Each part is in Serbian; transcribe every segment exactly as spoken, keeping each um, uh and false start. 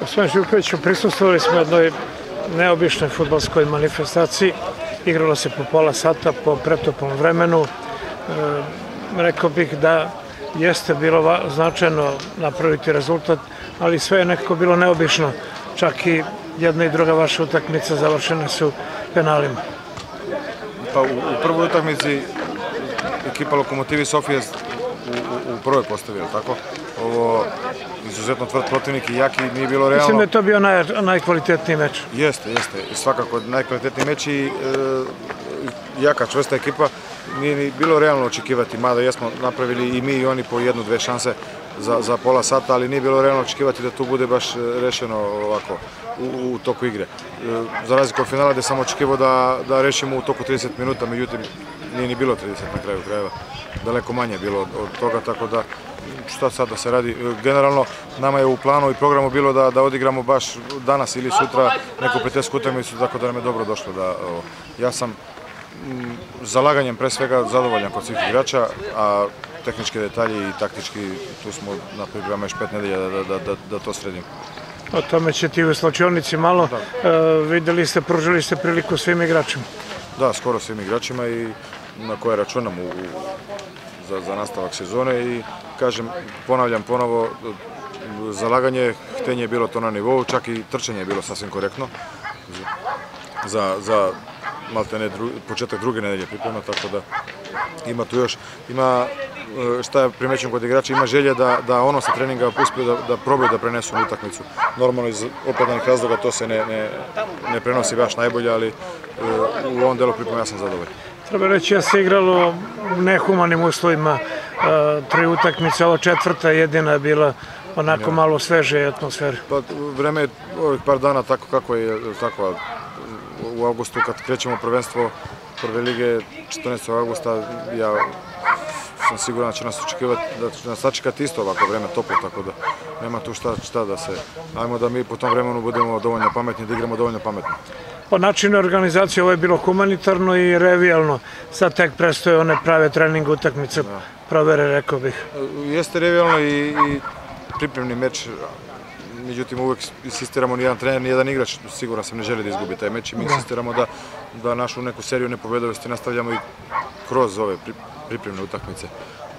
Gospodin Živkoviću, prisustvovali smo jednoj neobičnoj fudbalskoj manifestaciji. Igralo se po pola sata, po pretopom vremenu. E, rekao bih da jeste bilo značajno napraviti rezultat, ali sve je nekako bilo neobično. Čak i jedna i druga vaša utakmica završene su penalima. Pa u, u prvoj utakmici ekipa Lokomotivi Sofije u, u prvoj postavila, tako? Ovo izuzetno tvrd protivnik i jaki, nije bilo realno. Mislim da je to bio naj, najkvalitetniji meč. Jeste, jeste. Svakako najkvalitetniji meč i e, jaka, čvrsta ekipa. Nije ni bilo realno očekivati, mada jesmo napravili i mi i oni po jednu, dve šanse za, za pola sata, ali nije bilo realno očekivati da tu bude baš rešeno ovako u, u toku igre. E, za razliku od finala gde sam očekivao da, da rešimo u toku trideset minuta, međutim nije ni bilo trideset na kraju krajeva. Daleko manje je bilo od, od toga, tako da šta sad da se radi. Generalno, nama je u planu i programu bilo da, da odigramo baš danas ili sutra neku prijateljsku utakmicu, tako da nam je dobro došlo. Da, o, ja sam m, zalaganjem pre svega zadovoljan kod svih igrača, a tehničke detalje i taktički tu smo na priprema još pet nedelja da, da, da, da to sredimo. O tome ćete i u slačionici malo. E, videli ste, pružili ste priliku svim igračima. Da, skoro svim igračima i na koje računam u, u Za, za nastavak sezone i kažem, ponavljam ponovo, zalaganje, htenje je bilo to na nivou, čak i trčanje je bilo sasvim korektno za, za maltene dru, početak druge nedelje priprema, tako da ima tu još, ima šta ja primećujem kod igrača, ima želje da, da ono sa treninga uspiju da, da probaju da prenesu na utakmicu. Normalno iz opravdanih razloga to se ne, ne, ne prenosi baš najbolje, ali u ovom delu priprema ja sam zadovoljan. Treba reći da se igralo u nehumanim uslovima, tri utakmice, ova četvrta jedina je bila onako malo sveže atmosfere. Pa vreme je ovih par dana tako kako je, tako u avgustu kad krećemo prvenstvo prve lige četrnaestog avgusta, ja sam siguran da će nas očekivati, da će nas sačekati isto ovako vreme toplo, tako da nema tu šta, šta da se, ajmo da mi po tom vremenu budemo dovoljno pametni, da igramo dovoljno pametno. Po načinu organizacije ovo je bilo humanitarno i revijalno. Sad tek prestoje one prave treninge, utakmice, provere, rekao bih. Jeste revijalno i, i pripremni meč, međutim uvek insistiramo, nijedan trener, nijedan igrač, siguran sam, ne želi da izgubi taj meč i mi insistiramo da, da našu neku seriju nepobedivosti nastavljamo i kroz ove pripremne utakmice.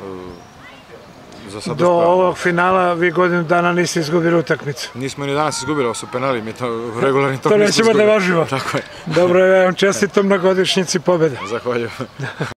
Do ovog finala vi godinu dana niste izgubili utakmicu. Nismo ni danas izgubili, ovo su penali, mi to regularni tok nismo izgubili. To nećemo da važimo. Tako je. Dobro, ja vam čestitam na godišnjici pobede. Zahvaljujem.